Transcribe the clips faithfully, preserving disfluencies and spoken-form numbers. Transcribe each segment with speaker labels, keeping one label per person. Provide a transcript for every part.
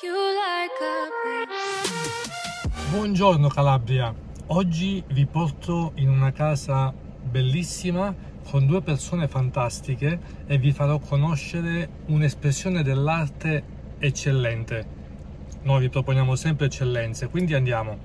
Speaker 1: Buongiorno Calabria, oggi vi porto in una casa bellissima con due persone fantastiche e vi farò conoscere un'espressione dell'arte eccellente. Noi vi proponiamo sempre eccellenze, quindi andiamo.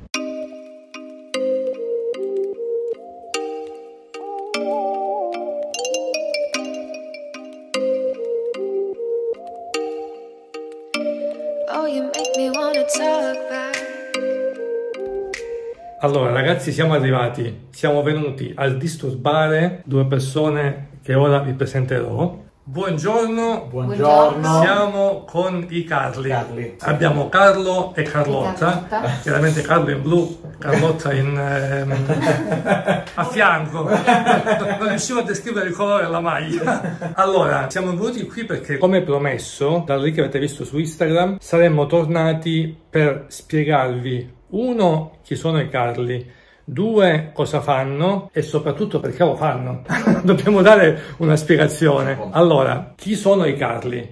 Speaker 1: Allora ragazzi, siamo arrivati, siamo venuti a disturbare due persone che ora vi presenterò. Buongiorno,
Speaker 2: buongiorno.
Speaker 1: Siamo con i Carli.
Speaker 2: Carli.
Speaker 1: Abbiamo Carlo e Carlotta, chiaramente Carlo in blu, Carlotta in, ehm, a fianco, non riuscivo a descrivere il colore della maglia. Allora, siamo venuti qui perché, come promesso, dal link che avete visto su Instagram, saremmo tornati per spiegarvi, uno, chi sono i Carli, due, cosa fanno e soprattutto perché lo fanno. Dobbiamo dare una spiegazione. Allora, chi sono i Carli?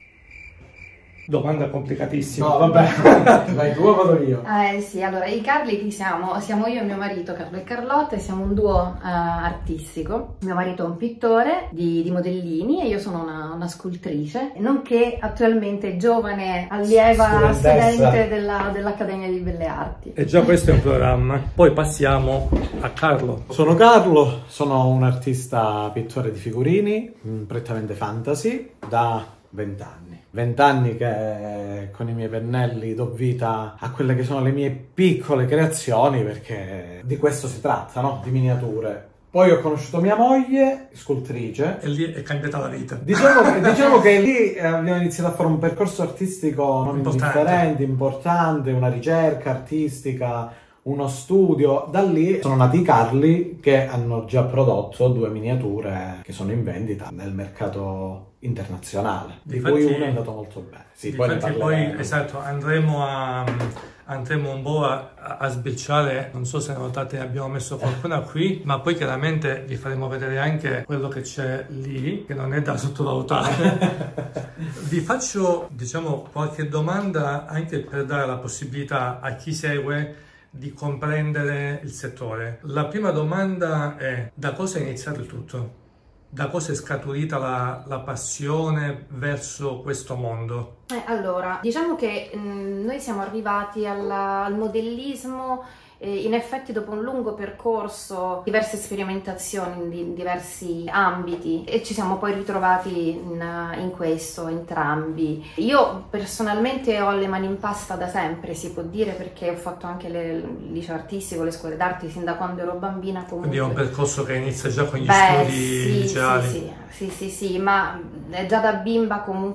Speaker 1: Domanda complicatissima.
Speaker 2: No, vabbè, vai tu o vado io?
Speaker 3: Eh sì, allora, i Carli chi siamo? Siamo io e mio marito, Carlo e Carlotta, e siamo un duo uh, artistico. Mio marito è un pittore di, di modellini e io sono una, una scultrice, nonché attualmente giovane allieva studente dell'Accademia della, di Belle Arti.
Speaker 1: E già questo è un programma. Poi passiamo a Carlo.
Speaker 2: Sono Carlo, sono un artista pittore di figurini, prettamente fantasy, da vent'anni. Vent'anni che con i miei pennelli do vita a quelle che sono le mie piccole creazioni, perché di questo si tratta, no? Di miniature. Poi ho conosciuto mia moglie, scultrice.
Speaker 1: E lì è cambiata la vita.
Speaker 2: Diciamo che, diciamo che lì abbiamo iniziato a fare un percorso artistico non indifferente, importante, una ricerca artistica, uno studio. Da lì sono nati i Carli, che hanno già prodotto due miniature che sono in vendita nel mercato internazionale, di
Speaker 1: difatti,
Speaker 2: cui uno è andato molto bene. Sì, poi,
Speaker 1: poi esatto, andremo a andremo un po' a, a sbirciare, non so se notate abbiamo messo qualcuna qui, ma poi chiaramente vi faremo vedere anche quello che c'è lì, che non è da sottovalutare. Vi faccio, diciamo, qualche domanda anche per dare la possibilità a chi segue di comprendere il settore. La prima domanda è: da cosa è iniziato il tutto? Da cosa è scaturita la, la passione verso questo mondo?
Speaker 3: Eh, allora, diciamo che mh, noi siamo arrivati alla, al modellismo eh, in effetti dopo un lungo percorso, diverse sperimentazioni in diversi ambiti, e ci siamo poi ritrovati in, in questo entrambi. Io personalmente ho le mani in pasta da sempre, si può dire, perché ho fatto anche le, il liceo artistico, le scuole d'arte sin da quando ero bambina. Comunque.
Speaker 1: Quindi è un percorso che inizia già con gli
Speaker 3: Beh,
Speaker 1: studi
Speaker 3: sì,
Speaker 1: liceali.
Speaker 3: Sì, sì, sì, sì, sì, ma già da bimba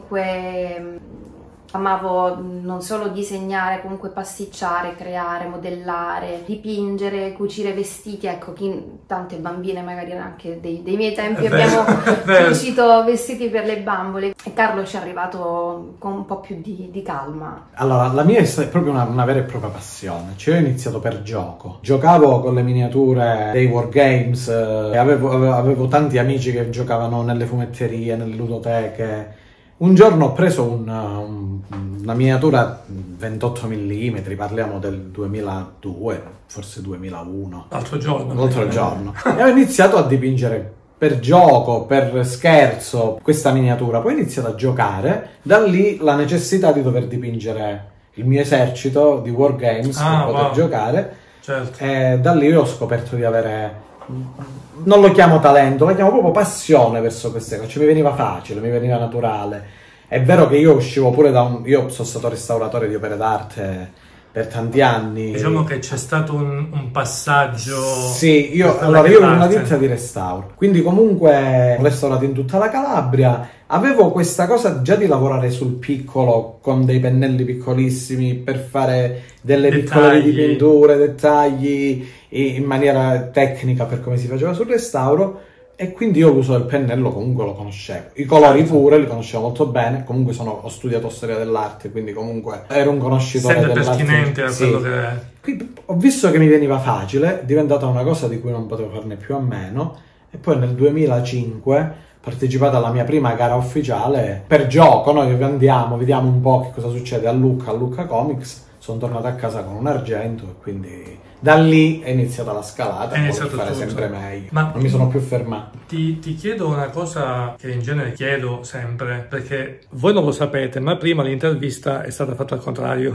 Speaker 3: comunque amavo non solo disegnare, comunque pasticciare, creare, modellare, dipingere, cucire vestiti. Ecco, chi, tante bambine magari anche dei, dei miei tempi
Speaker 1: è
Speaker 3: abbiamo
Speaker 1: vero.
Speaker 3: cucito vestiti per le bambole, e Carlo ci è arrivato con un po' più di, di calma.
Speaker 2: Allora, la mia è proprio una, una vera e propria passione. Cioè, io ho iniziato per gioco. Giocavo con le miniature dei wargames, eh, avevo, avevo, avevo tanti amici che giocavano nelle fumetterie, nelle ludoteche. Un giorno ho preso un, un, una miniatura ventotto millimetri, parliamo del duemiladue, forse duemilauno.
Speaker 1: L'altro giorno.
Speaker 2: L'altro giorno. E ho iniziato a dipingere per gioco, per scherzo, questa miniatura. Poi ho iniziato a giocare, da lì la necessità di dover dipingere il mio esercito di wargames
Speaker 1: ah,
Speaker 2: per poter
Speaker 1: wow.
Speaker 2: giocare.
Speaker 1: Certo.
Speaker 2: E da lì ho scoperto di avere... non lo chiamo talento, lo chiamo proprio passione verso queste cose. Cioè, mi veniva facile, mi veniva naturale. È vero che io uscivo pure da un... io sono stato restauratore di opere d'arte per tanti anni.
Speaker 1: Diciamo che c'è stato un, un passaggio...
Speaker 2: Sì, io, allora, io ho una ditta di restauro, quindi comunque ho restaurato in tutta la Calabria. Avevo questa cosa già di lavorare sul piccolo, con dei pennelli piccolissimi, per fare delle dettagli. piccole dipinture, dettagli, in maniera tecnica per come si faceva sul restauro. E quindi io l'uso del pennello comunque lo conoscevo, i colori pure li conoscevo molto bene, comunque sono, ho studiato storia dell'arte, quindi comunque ero un conoscitore
Speaker 1: sempre
Speaker 2: dell'arte.
Speaker 1: pertinente a quello sì. che è.
Speaker 2: Quindi ho visto che mi veniva facile, è diventata una cosa di cui non potevo farne più a meno, e poi nel duemilacinque, partecipato alla mia prima gara ufficiale per gioco, noi andiamo, vediamo un po' che cosa succede a Lucca, a Lucca Comics, sono tornato a casa con un argento e quindi da lì è iniziata la scalata,
Speaker 1: è iniziato
Speaker 2: per fare
Speaker 1: tutto.
Speaker 2: sempre meglio,
Speaker 1: ma
Speaker 2: non mi sono più fermato.
Speaker 1: Ti, ti chiedo una cosa che in genere chiedo sempre, perché voi non lo sapete, ma prima l'intervista è stata fatta al contrario.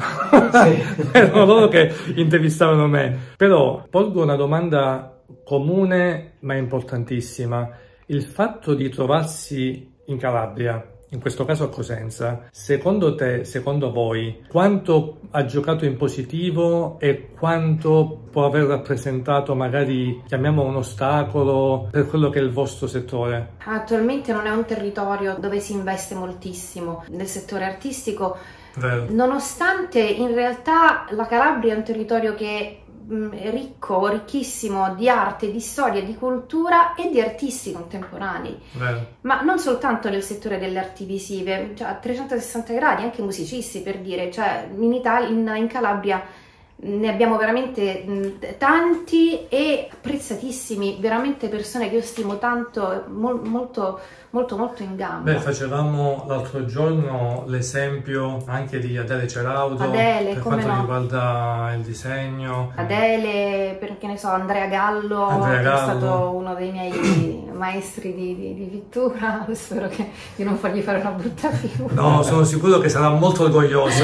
Speaker 1: Sì. Erano loro che intervistavano me. Però porgo una domanda comune ma importantissima. Il fatto di trovarsi in Calabria, in questo caso a Cosenza, secondo te, secondo voi, quanto ha giocato in positivo e quanto può aver rappresentato magari, chiamiamo un ostacolo, per quello che è il vostro settore?
Speaker 3: Attualmente non è un territorio dove si investe moltissimo nel settore artistico,
Speaker 1: Vero.
Speaker 3: Nonostante in realtà la Calabria è un territorio che ricco, ricchissimo di arte, di storia, di cultura e di artisti contemporanei.
Speaker 1: Vero. Ma
Speaker 3: non soltanto nel settore delle arti visive, cioè a trecentosessanta gradi, anche musicisti, per dire, cioè in Italia, in, in Calabria ne abbiamo veramente mh, tanti e apprezzatissimi, veramente persone che io stimo tanto, mol, molto molto molto in gamba.
Speaker 1: Beh, facevamo l'altro giorno l'esempio anche di Adele Ceraudo,
Speaker 3: Adele,
Speaker 1: per
Speaker 3: come
Speaker 1: quanto
Speaker 3: no.
Speaker 1: riguarda il disegno.
Speaker 3: Adele, perché ne so, Andrea Gallo,
Speaker 1: Andrea
Speaker 3: che
Speaker 1: Gallo.
Speaker 3: è stato uno dei miei maestri di, di, di pittura, spero che, di non fargli fare una brutta figura.
Speaker 1: No, sono sicuro che sarà molto orgoglioso.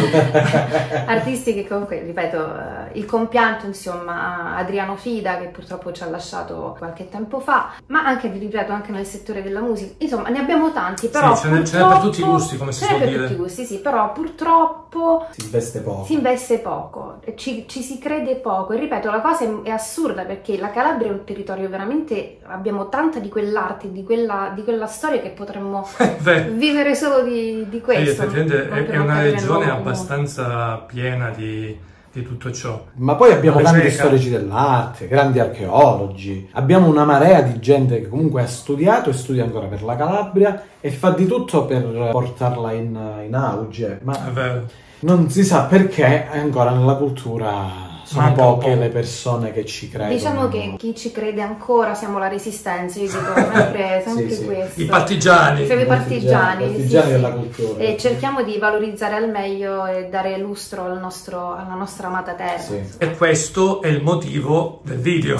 Speaker 3: Artisti che comunque, ripeto, il compianto, insomma, Adriano Fida, che purtroppo ci ha lasciato qualche tempo fa, ma anche, ripeto, anche nel settore della musica. Insomma, ne abbiamo tanti, però
Speaker 1: sì, ce n'è per tutti i gusti, come si può dire.
Speaker 3: Ce n'è per tutti i gusti, sì, però purtroppo
Speaker 2: si investe poco.
Speaker 3: Si investe poco, ci, ci si crede poco. E ripeto, la cosa è, è assurda, perché la Calabria è un territorio veramente, abbiamo tanta di quell'arte, di quella, di quella storia che potremmo vivere solo di, di questo.
Speaker 1: Sì, effettivamente è, è una regione abbastanza piena di... di tutto ciò.
Speaker 2: Ma poi abbiamo
Speaker 1: Ricerca.
Speaker 2: tanti storici dell'arte, grandi archeologi, abbiamo una marea di gente che comunque ha studiato e studia ancora per la Calabria e fa di tutto per portarla in, in auge, ma
Speaker 1: è vero.
Speaker 2: Non si sa perché ancora nella cultura sono
Speaker 1: Manca
Speaker 2: poche le persone che ci credono.
Speaker 3: Diciamo che chi ci crede ancora siamo la Resistenza, io dico sempre, sempre
Speaker 2: sì, sì.
Speaker 3: questo.
Speaker 1: I partigiani.
Speaker 3: Siamo i partigiani,
Speaker 2: I partigiani
Speaker 3: sì,
Speaker 2: della
Speaker 3: sì.
Speaker 2: cultura.
Speaker 3: E cerchiamo di valorizzare al meglio e dare lustro al nostro, alla nostra amata terra.
Speaker 2: Sì.
Speaker 1: E questo è il motivo del video.
Speaker 2: Sì.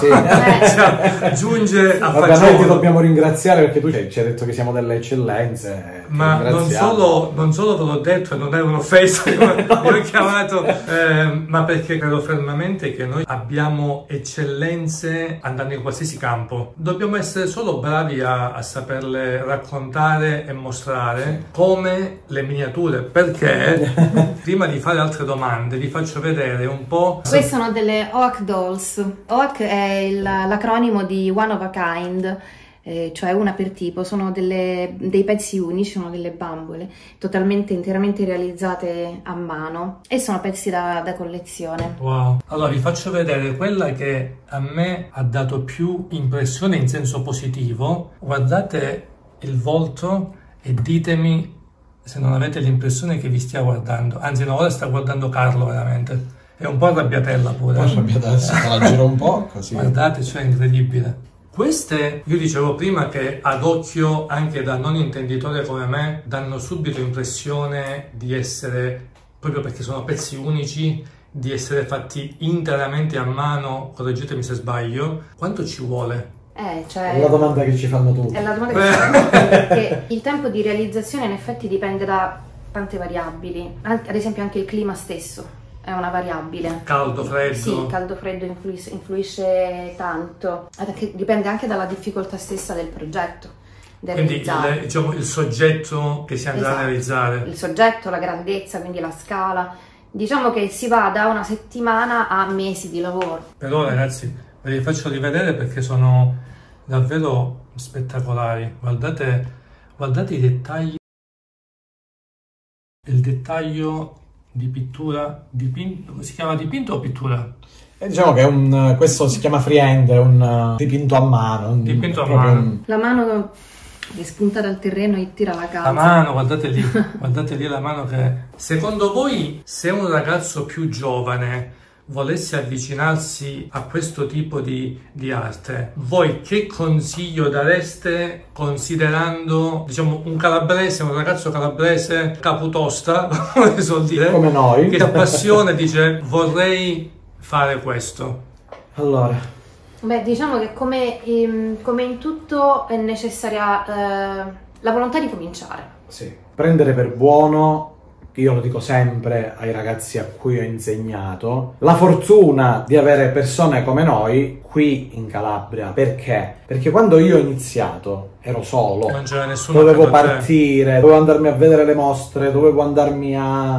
Speaker 1: Cioè, giunge a
Speaker 2: Vabbè, noi ti
Speaker 1: fagiolo.
Speaker 2: dobbiamo ringraziare perché tu ci hai detto che siamo delle eccellenze.
Speaker 1: Ma non solo, non solo te l'ho detto e non è un'offesa, mi ho chiamato, eh, ma perché credo fermamente che noi abbiamo eccellenze andando in qualsiasi campo. Dobbiamo essere solo bravi a, a saperle raccontare e mostrare, come le miniature, perché prima di fare altre domande vi faccio vedere un po'.
Speaker 3: Queste sono delle O A C Dolls. O A C è il- l'acronimo di One of a Kind, eh, cioè una per tipo. Sono delle- dei pezzi unici, sono delle bambole totalmente, interamente realizzate a mano e sono pezzi da, da collezione.
Speaker 1: Wow. Allora vi faccio vedere quella che a me ha dato più impressione in senso positivo. Guardate il volto e ditemi se non avete l'impressione che vi stia guardando. Anzi no, ora sta guardando Carlo veramente. È un po' arrabbiatella pure.
Speaker 2: Poi arrabbiata adesso, la giro un po' così.
Speaker 1: Guardate, cioè è incredibile. Queste, io dicevo prima che ad occhio, anche da non intenditore come me, danno subito impressione di essere, proprio perché sono pezzi unici, di essere fatti interamente a mano, correggetemi se sbaglio. Quanto ci vuole?
Speaker 3: Eh, cioè,
Speaker 2: È la domanda che ci fanno tutti.
Speaker 3: È la domanda che ci fanno tutti, perché il tempo di realizzazione in effetti dipende da tante variabili, An- ad esempio anche il clima stesso è una variabile.
Speaker 1: Caldo, freddo?
Speaker 3: Sì, caldo, freddo influisce, influisce tanto, anche- dipende anche dalla difficoltà stessa del progetto, da
Speaker 1: Quindi
Speaker 3: realizzare.
Speaker 1: il, diciamo, il soggetto che si andrà
Speaker 3: Esatto.
Speaker 1: a realizzare.
Speaker 3: Il soggetto, la grandezza, quindi la scala. Diciamo che si va da una settimana a mesi di lavoro.
Speaker 1: Però ragazzi, ve li faccio rivedere perché sono davvero spettacolari. Guardate, guardate i dettagli. Il dettaglio di pittura, dipinto, si chiama dipinto o pittura?
Speaker 2: E diciamo che è un, questo si chiama freehand, è un uh, dipinto a mano. Un,
Speaker 1: Dipinto a
Speaker 2: proprio
Speaker 1: mano.
Speaker 2: un-
Speaker 3: La mano che spunta dal terreno e tira la calza.
Speaker 1: La mano, guardate lì, guardate lì la mano che... Secondo voi, se un ragazzo più giovane volesse avvicinarsi a questo tipo di, di arte, voi che consiglio dareste considerando, diciamo, un calabrese, un ragazzo calabrese caputosta, come si suol dire,
Speaker 2: come noi,
Speaker 1: che ha passione, dice vorrei fare questo?
Speaker 2: Allora,
Speaker 3: beh, diciamo che come, ehm, come in tutto è necessaria eh, la volontà di cominciare.
Speaker 2: sì, prendere per buono, io lo dico sempre ai ragazzi a cui ho insegnato, la fortuna di avere persone come noi qui in Calabria. Perché? Perché quando io ho iniziato ero solo,
Speaker 1: non c'era nessuno,
Speaker 2: dovevo partire, dovevo andarmi a vedere le mostre, dovevo andarmi a,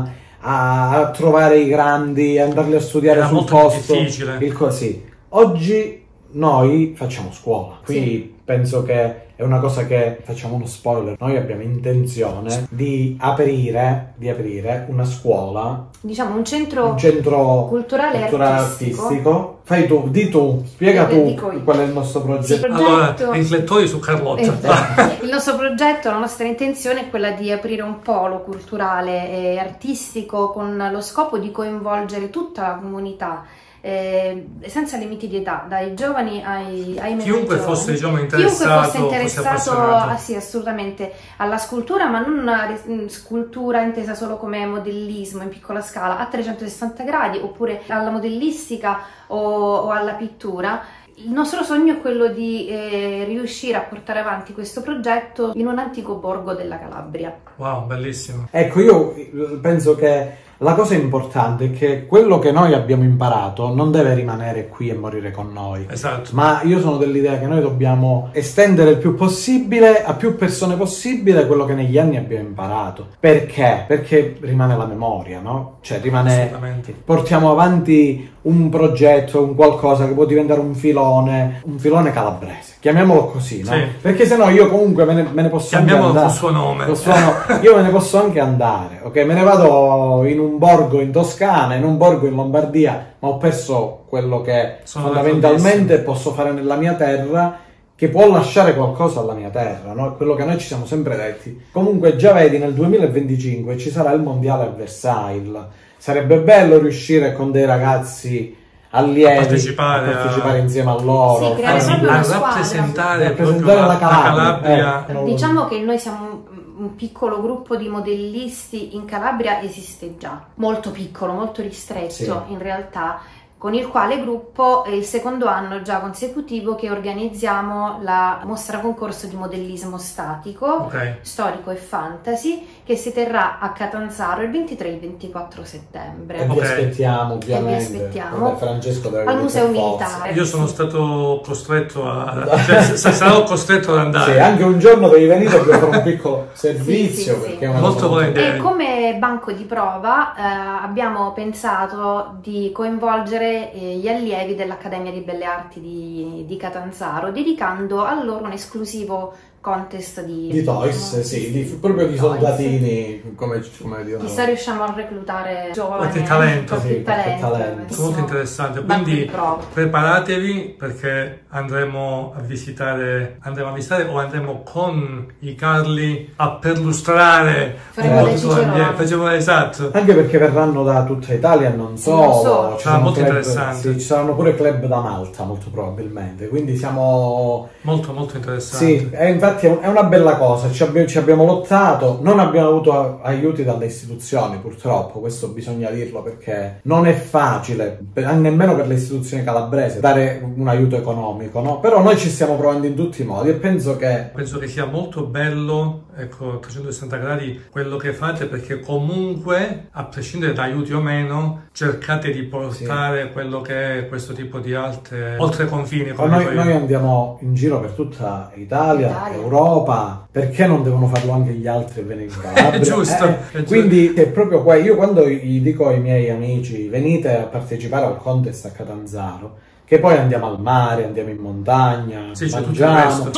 Speaker 2: a, a trovare i grandi, andarli a studiare
Speaker 1: era
Speaker 2: sul
Speaker 1: molto
Speaker 2: posto.
Speaker 1: difficile.
Speaker 2: Il così. Oggi noi facciamo scuola, qui
Speaker 3: Sì.
Speaker 2: penso che è una cosa che, facciamo uno spoiler, noi abbiamo intenzione di aprire, di aprire una scuola,
Speaker 3: Diciamo un centro,
Speaker 2: un centro
Speaker 3: culturale e
Speaker 2: artistico.
Speaker 3: artistico.
Speaker 2: Fai tu, di tu, spiega
Speaker 3: Eh,
Speaker 2: tu
Speaker 3: dico io.
Speaker 2: qual è il nostro progetto.
Speaker 3: Sì,
Speaker 1: Allora,
Speaker 3: progetto-
Speaker 1: riflettori su Carlotta.
Speaker 3: Esatto. Il nostro progetto, la nostra intenzione è quella di aprire un polo culturale e artistico con lo scopo di coinvolgere tutta la comunità, eh, senza limiti di età, dai giovani ai, ai meno
Speaker 1: Chiunque
Speaker 3: giovani.
Speaker 1: fosse, diciamo,
Speaker 3: Chiunque
Speaker 1: interessato,
Speaker 3: fosse interessato
Speaker 1: fosse appassionato.
Speaker 3: ah, sì, assolutamente alla scultura, ma non una ri- scultura intesa solo come modellismo in piccola scala, a trecentosessanta gradi, oppure alla modellistica o, o alla pittura. Il nostro sogno è quello di eh, riuscire a portare avanti questo progetto in un antico borgo della Calabria.
Speaker 1: Wow, bellissimo.
Speaker 2: Ecco, io penso che la cosa importante è che quello che noi abbiamo imparato non deve rimanere qui e morire con noi.
Speaker 1: Esatto.
Speaker 2: Ma io sono dell'idea che noi dobbiamo estendere il più possibile a più persone possibile quello che negli anni abbiamo imparato. Perché? Perché rimane la memoria, no? Cioè rimane...
Speaker 1: Assolutamente.
Speaker 2: Portiamo avanti un progetto, un qualcosa che può diventare un filone, un filone calabrese. Chiamiamolo così, no?
Speaker 1: Sì.
Speaker 2: Perché sennò io comunque me ne, me ne posso anche
Speaker 1: Chiamiamolo
Speaker 2: andare.
Speaker 1: col suo nome.
Speaker 2: Col suo no- io me ne posso anche andare, ok? Me ne vado in un borgo in Toscana, in un borgo in Lombardia, ma ho perso quello che
Speaker 1: Sono
Speaker 2: fondamentalmente
Speaker 1: d'accordissimo.
Speaker 2: posso fare nella mia terra, che può lasciare qualcosa alla mia terra, no? È quello che noi ci siamo sempre detti. Comunque già vedi, nel duemilaventicinque ci sarà il mondiale a Versailles. Sarebbe bello riuscire con dei ragazzi allievi
Speaker 1: A partecipare,
Speaker 2: a partecipare
Speaker 1: a-
Speaker 2: insieme a loro,
Speaker 3: Sì, creare
Speaker 2: fare-
Speaker 3: proprio
Speaker 1: a
Speaker 3: una squadra.
Speaker 1: rappresentare,
Speaker 2: rappresentare
Speaker 1: proprio
Speaker 2: la
Speaker 1: la
Speaker 2: Calabria.
Speaker 1: Calabria.
Speaker 2: Eh,
Speaker 3: Diciamo che noi siamo un- un piccolo gruppo di modellisti in Calabria, esiste già, molto piccolo, molto ristretto
Speaker 2: Sì.
Speaker 3: in realtà, con il quale gruppo è il secondo anno già consecutivo che organizziamo la mostra concorso di modellismo statico,
Speaker 1: Ok.
Speaker 3: storico e fantasy, che si terrà a Catanzaro il ventitré e il ventiquattro settembre.
Speaker 2: E vi
Speaker 1: Ok.
Speaker 2: aspettiamo ovviamente.
Speaker 3: aspettiamo.
Speaker 2: Vabbè, Francesco deve
Speaker 3: Al
Speaker 2: venire
Speaker 3: Museo
Speaker 2: per forza.
Speaker 3: Militare.
Speaker 1: Io sono stato costretto a... cioè, se- sarò costretto ad andare.
Speaker 2: Sì, anche un giorno devi venire per fare un piccolo servizio,
Speaker 3: Sì, sì,
Speaker 2: perché
Speaker 3: sì.
Speaker 2: è una
Speaker 1: Molto
Speaker 2: cosa
Speaker 1: volentieri.
Speaker 3: E come banco di prova eh, abbiamo pensato di coinvolgere eh, gli allievi dell'Accademia di Belle Arti di, di Catanzaro, dedicando a loro un esclusivo contest di,
Speaker 2: di toys, sì, di, proprio di
Speaker 3: toys.
Speaker 2: soldatini, come, come dicono.
Speaker 3: Chissà riusciamo a reclutare giovani
Speaker 1: Qualche talento,
Speaker 3: qualche
Speaker 2: sì, qualche
Speaker 3: talento,
Speaker 2: talento.
Speaker 3: bellissimo
Speaker 1: Molto interessante,
Speaker 3: banco
Speaker 1: quindi
Speaker 3: di prova.
Speaker 1: preparatevi perché andremo a visitare, andremo a visitare o andremo con i Carli a perlustrare
Speaker 3: Faremo
Speaker 1: un po'
Speaker 2: le
Speaker 1: tutto
Speaker 3: Cicerone.
Speaker 1: l'ambiente. Facciamo esatto.
Speaker 2: Anche perché verranno da tutta Italia, non solo.
Speaker 3: Non solo.
Speaker 2: Ci
Speaker 1: Sarà
Speaker 2: sono
Speaker 1: molto
Speaker 2: club-
Speaker 1: interessante.
Speaker 2: sì, ci saranno pure club da Malta, molto probabilmente. Quindi siamo.
Speaker 1: Molto molto interessante.
Speaker 2: Sì, e infatti è un- è una bella cosa. Ci abbiamo, ci abbiamo lottato, non abbiamo avuto a- aiuti dalle istituzioni, purtroppo. Questo bisogna dirlo perché non è facile, per- nemmeno per le istituzioni calabrese, dare un aiuto economico, no? Però noi ci stiamo provando in tutti i modi e penso che.
Speaker 1: Penso che sia molto bello, ecco, a trecentosessanta gradi quello che fate, perché comunque, a prescindere da aiuti o meno, cercate di portare quello che è questo tipo di arte oltre i confini,
Speaker 2: Ma
Speaker 1: come
Speaker 2: noi,
Speaker 1: dico io.
Speaker 2: noi andiamo in giro per tutta Italia,
Speaker 3: Italia.
Speaker 2: Europa, perché non devono farlo anche gli altri e venire in Calabria?
Speaker 1: È giusto,
Speaker 2: Eh,
Speaker 1: è giusto.
Speaker 2: Quindi è proprio qua, io quando gli dico ai miei amici venite a partecipare al contest a Catanzaro, che poi andiamo al mare, andiamo in montagna,
Speaker 1: Sì, c'è tutto il
Speaker 2: mangiamo,
Speaker 1: resto.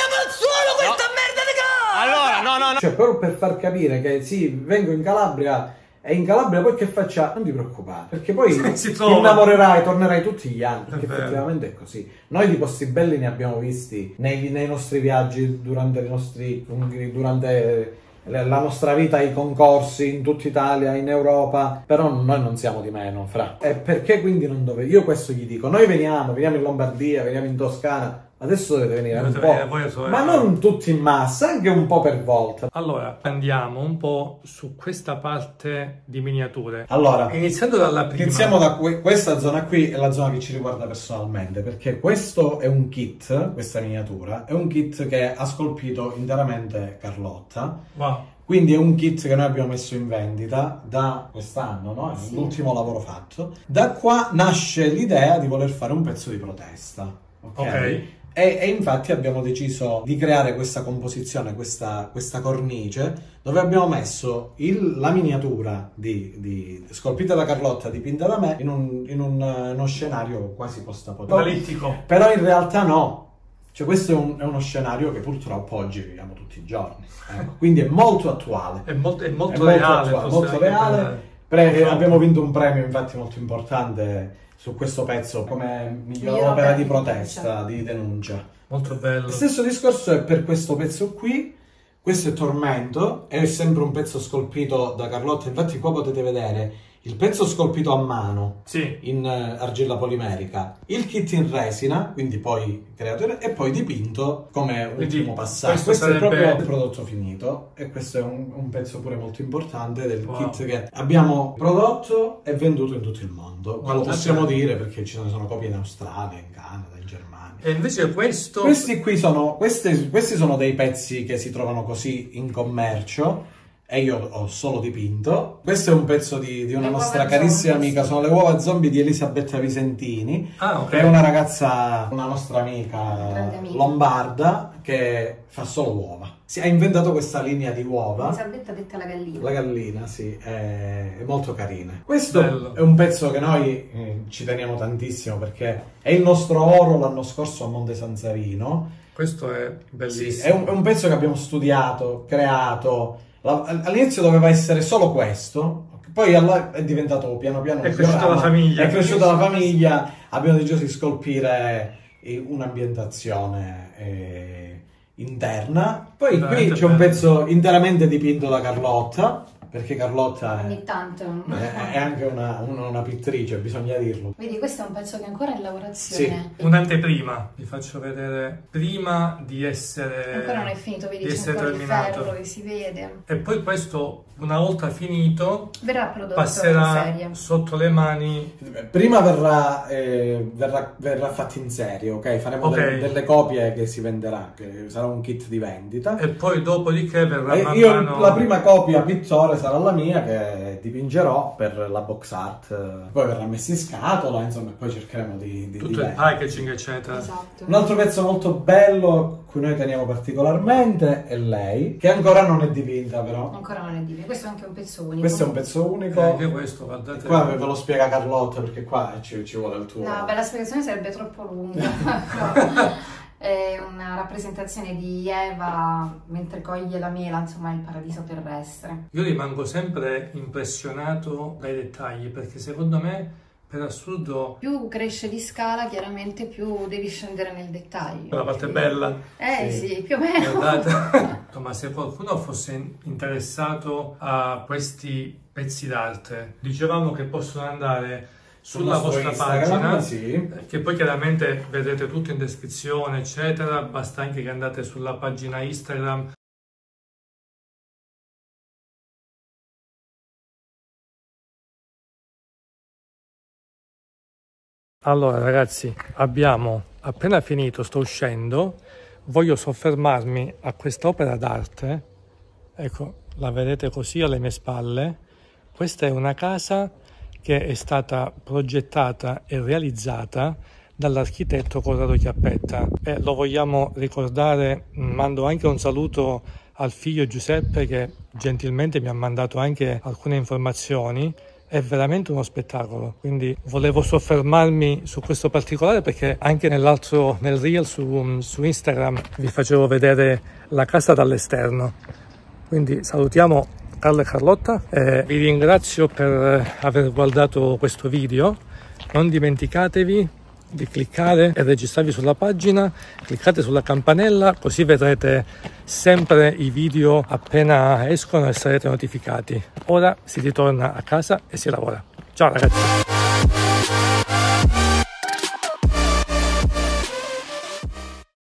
Speaker 4: Allora, no, no, no.
Speaker 2: cioè proprio per far capire che sì, vengo in Calabria e in Calabria poi che faccia, non ti preoccupare, perché poi
Speaker 1: Si
Speaker 2: ti
Speaker 1: trova.
Speaker 2: innamorerai, tornerai tutti gli anni, perché
Speaker 1: È vero.
Speaker 2: effettivamente è così. Noi di posti belli ne abbiamo visti nei, nei nostri viaggi, durante i nostri durante la nostra vita ai concorsi in tutta Italia, in Europa, però noi non siamo di meno, fra. E perché quindi non dove? Io questo gli dico, noi veniamo, veniamo in Lombardia, veniamo in Toscana, adesso dovete venire un po', ma non tutti in massa, anche un po' per volta.
Speaker 1: Allora, andiamo un po' su questa parte di miniature.
Speaker 2: Allora,
Speaker 1: iniziando dalla prima.
Speaker 2: Iniziamo da que questa zona qui, è la zona che ci riguarda personalmente, perché questo è un kit, questa miniatura, è un kit che ha scolpito interamente Carlotta.
Speaker 1: Wow.
Speaker 2: Quindi è un kit che noi abbiamo messo in vendita da quest'anno, no? È sì. l'ultimo lavoro fatto. Da qua nasce l'idea di voler fare un pezzo di protesta. Ok. okay. E, e infatti abbiamo deciso di creare questa composizione, questa, questa cornice, dove abbiamo messo il, la miniatura di, di, scolpita da Carlotta, dipinta da me, in, un, in un, uno scenario quasi post-apocalittico. Però in realtà no. Cioè questo è, un, è uno scenario che purtroppo oggi viviamo tutti i giorni. Ecco. Quindi è molto attuale.
Speaker 1: È, molto, è molto,
Speaker 2: è molto
Speaker 1: reale.
Speaker 2: Attuale, molto reale. Pre abbiamo vinto un premio infatti molto importante su questo pezzo come miglior Miglior opera di protesta, di denuncia.
Speaker 1: Molto bello.
Speaker 2: Lo stesso discorso è per questo pezzo qui. Questo è Tormento, è sempre un pezzo scolpito da Carlotta. Infatti qua potete vedere il pezzo scolpito a mano,
Speaker 1: sì.
Speaker 2: in uh, argilla polimerica, il kit in resina, quindi poi creato e poi dipinto come ultimo passaggio. Questo, questo sarebbe... è proprio il prodotto finito e questo è un, un pezzo pure molto importante del wow. kit che abbiamo prodotto e venduto in tutto il mondo. Qua lo possiamo dire perché ci sono copie in Australia, in Canada, in Germania.
Speaker 1: E invece questo...
Speaker 2: Questi qui sono, questi, questi sono dei pezzi che si trovano così in commercio. E io ho solo dipinto. Questo è un pezzo di, di una le nostra carissima zombie. amica, sono le uova zombie di Elisabetta Visentini,
Speaker 1: ah, okay.
Speaker 2: che è una ragazza, una nostra amica lombarda che fa solo uova. Si ha inventato questa linea di uova.
Speaker 3: Elisabetta detta la gallina.
Speaker 2: La gallina, sì, è, è molto carina. Questo
Speaker 1: Bello.
Speaker 2: è un pezzo che noi eh, ci teniamo tantissimo perché è il nostro oro l'anno scorso a Monte San Savino.
Speaker 1: Questo è bellissimo.
Speaker 2: Sì, è, un, è un pezzo che abbiamo studiato, creato. All'inizio doveva essere solo questo, poi è diventato piano piano
Speaker 1: è cresciuta la famiglia,
Speaker 2: è cresciuta la famiglia, abbiamo deciso di scolpire un'ambientazione eh, interna. Poi veramente qui c'è un pezzo interamente dipinto da Carlotta, perché Carlotta
Speaker 3: ogni tanto
Speaker 2: è, è anche una, una, una pittrice, bisogna dirlo.
Speaker 3: Vedi, questo è un pezzo che è ancora in lavorazione.
Speaker 1: Sì. Un'anteprima, vi faccio vedere prima di essere
Speaker 3: ancora non è finito, vedi
Speaker 1: c'è
Speaker 3: un po' di ferro che si vede.
Speaker 1: E poi questo, una volta finito,
Speaker 3: verrà prodotto
Speaker 1: passerà
Speaker 3: in serie.
Speaker 1: Sotto le mani.
Speaker 2: Prima verrà, eh, verrà, verrà fatto in serie, ok? Faremo okay. Delle, delle copie che si venderà, che sarà un kit di vendita.
Speaker 1: E poi dopodiché verrà
Speaker 2: e
Speaker 1: man
Speaker 2: io
Speaker 1: mano...
Speaker 2: la prima copia pittore sarà la mia che dipingerò per la box art, poi verrà messa in scatola, insomma, e poi cercheremo di, di
Speaker 1: tutto di il packaging eccetera.
Speaker 3: Esatto.
Speaker 2: Un altro pezzo molto bello cui noi teniamo particolarmente è lei, che ancora non è dipinta però.
Speaker 3: Ancora non è dipinta, questo è anche un pezzo unico.
Speaker 2: Questo è un pezzo unico.
Speaker 1: E anche questo, guardate.
Speaker 2: Qua ve lo spiega Carlotta perché qua ci, ci vuole il tuo.
Speaker 3: No, beh, la spiegazione sarebbe troppo lunga. È una rappresentazione di Eva mentre coglie la mela, insomma, il paradiso terrestre.
Speaker 1: Io rimango sempre impressionato dai dettagli perché secondo me, per assurdo,
Speaker 3: più cresce di scala, chiaramente più devi scendere nel dettaglio.
Speaker 1: La parte bella.
Speaker 3: Eh sì, sì più o meno.
Speaker 1: Ma se qualcuno fosse interessato a questi pezzi d'arte, dicevamo che possono andare sulla vostra pagina, sì. Che poi chiaramente vedrete tutto in descrizione eccetera, basta anche che andate sulla pagina Instagram. Allora ragazzi, abbiamo appena finito, sto uscendo, voglio soffermarmi a quest'opera d'arte, ecco, la vedete così alle mie spalle. Questa è una casa che è stata progettata e realizzata dall'architetto Corrado Chiappetta e lo vogliamo ricordare. Mando anche un saluto al figlio Giuseppe che gentilmente mi ha mandato anche alcune informazioni. È veramente uno spettacolo, quindi volevo soffermarmi su questo particolare perché anche nell'altro, nel reel su, su Instagram vi facevo vedere la casa dall'esterno. Quindi salutiamo Carlo e Carlotta, eh, vi ringrazio per aver guardato questo video, non dimenticatevi di cliccare e registrarvi sulla pagina, cliccate sulla campanella così vedrete sempre i video appena escono e sarete notificati. Ora si ritorna a casa e si lavora. Ciao ragazzi!